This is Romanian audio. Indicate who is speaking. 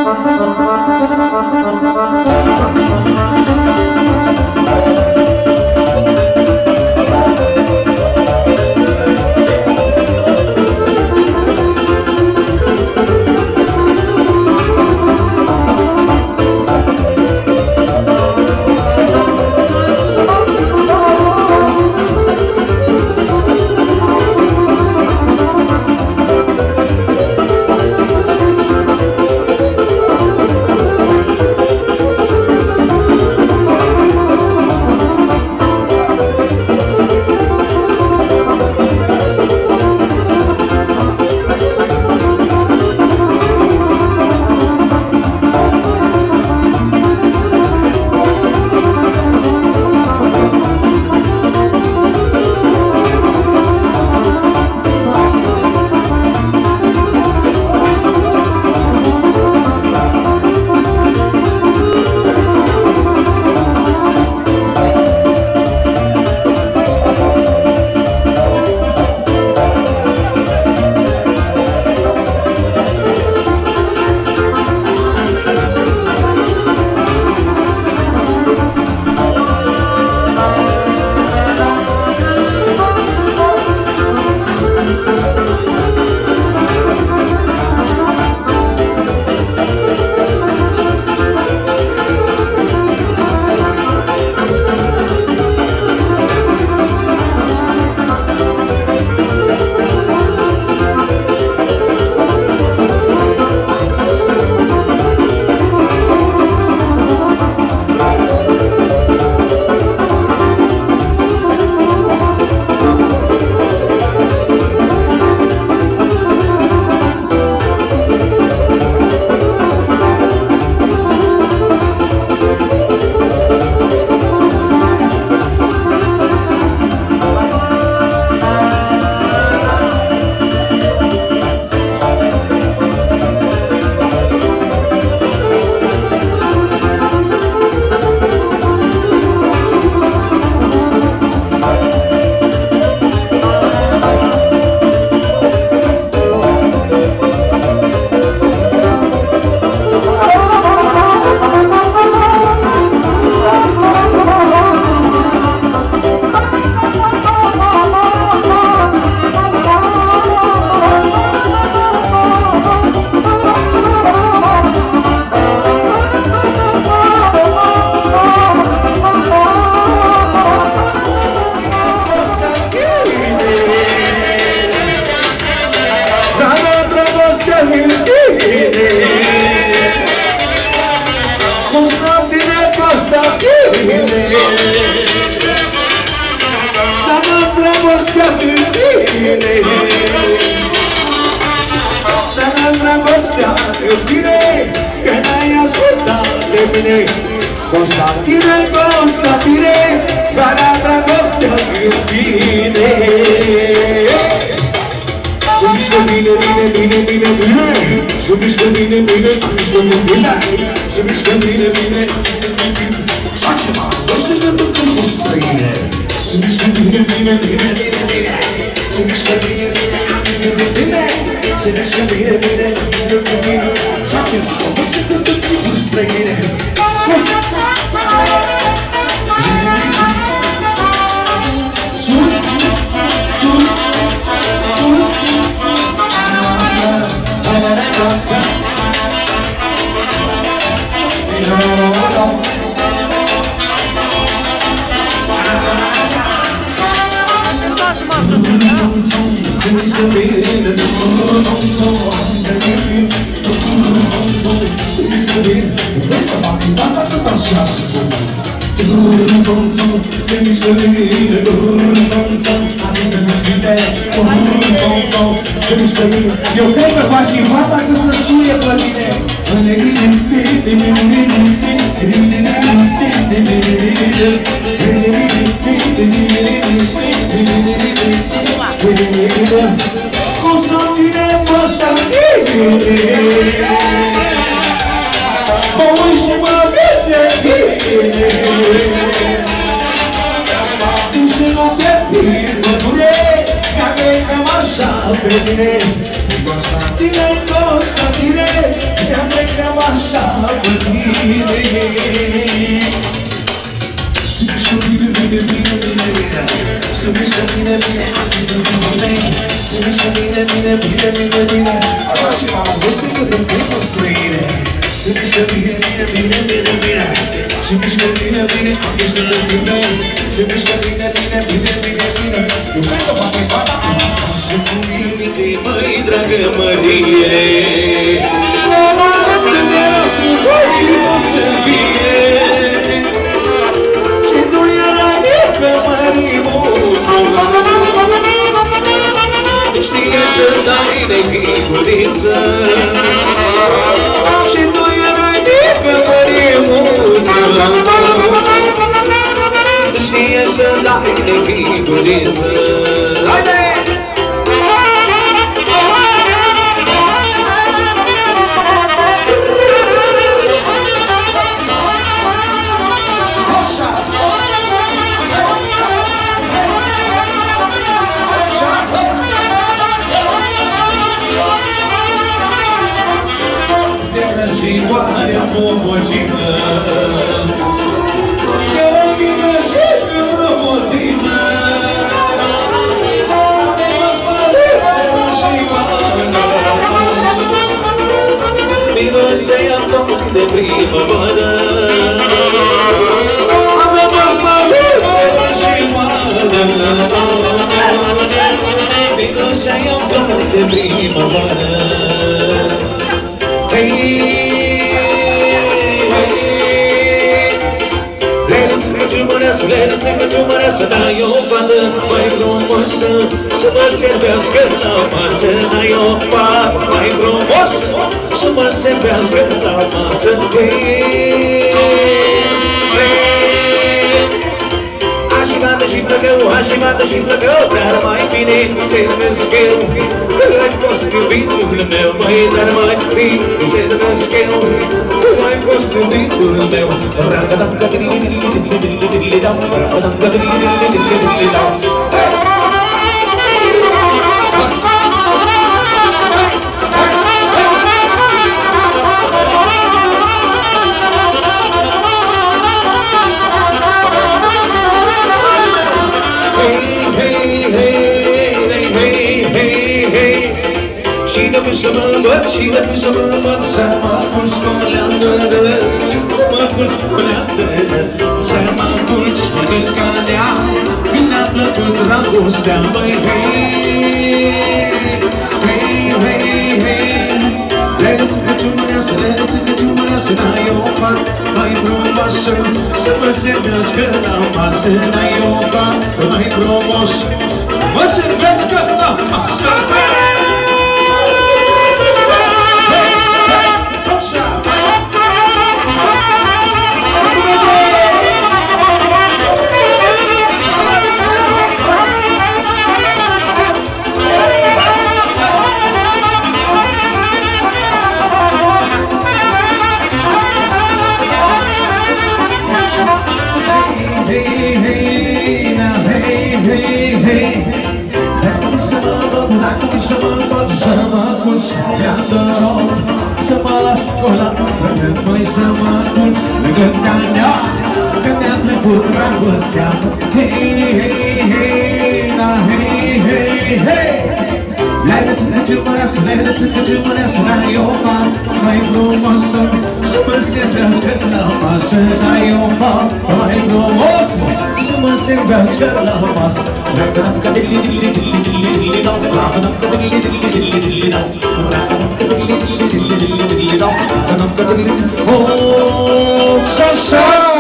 Speaker 1: Constantine, Constantine, cara dragostea iubire. Să mișcă bine, bine, bine, bine, bine. Să mișcă bine, bine, mișcă bine. Să mișcă bine, bine. Așa ceva, noi suntem cu străine. Să mișcă bine, bine, bine, bine, bine. Să mișcă bine, bine, mișcă bine. Să mișcă bine, bine, mișcă bine. Așa ceva, noi suntem cu străine. Eu cred că faci invata că să suie pe mine. Constantine, Constantine, mă uit și mă vede bine. Zici că nu te pierd, bune, ca că e cam așa pe mine. Constantine, Constantine, ia-mi cam așa. bine așa și m-am văzut că te cu străine. Se mișcă bine se mișcă bine, ești de tine. Se mișcă bine eu cred că m-am mai bata. Se fuge minte, măi, dragă Mărie, când era strugoi, pot să-mi fie. Și nu era mică mărimuță, știe să dai de chipuriță. Și nu era mică mărimuță, știe să dai de chipuriță. Haide! Și oare pomocină, că vină și împrămotină, avem spălățe și mană, vină să ia foc de primăvară, avem spălățe și mană, vină să ia foc de primăvară. Lănăță că tu măreasă, n-ai o fată mai frumoasă să mă servească la masă. N-ai o fată mai frumoasă să mă servească la masă. Așivată și plăcău, așivată și plăcău, dar mai bine servesc eu, că-ai fost iubitul meu, măi, dar mai bine servesc eu, că-ai fost iubitul meu. Și de să mă văd, și de să mă văd, să mă culci cu leandă, să mă culci cu leandă, să mă culci cu descadea, când a plăcut dragostea, băi, Lănăță că tu măreasă, lănăță că tu măreasă, n-ai o fată mai frumoasă să mă servească la masă. N-ai o fată mai frumoasă mă servească la masă. Să mă lași colat, când voi să mă duci lângă mea, când mi-a trecut dragostea. Lănăță că ce măreasă, lănăță că ce măreasă, n-ai o fată mai frumoasă să mă servească la masă. N-ai o fată mai frumoasă să mă servească la masă. Oh, so